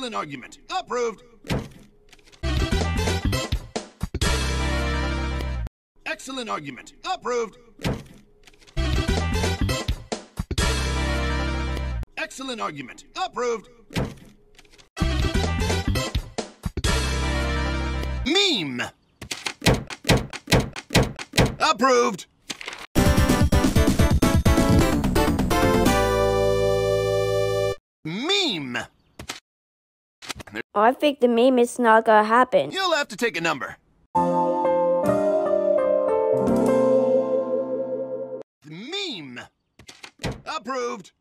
Excellent argument. Approved. Excellent argument. Approved. Excellent argument. Approved. Meme. Approved. Meme. I think the meme is not gonna happen. You'll have to take a number. Meme. Approved.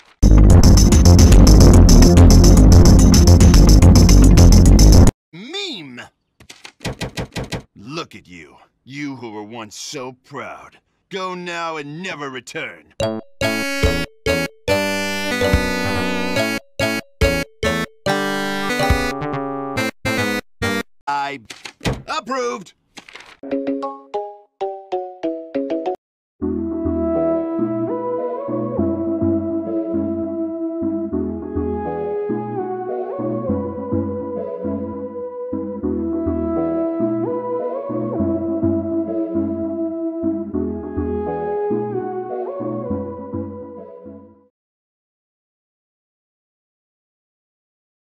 Meme. Look at you. You who were once so proud. Go now and never return. I approved.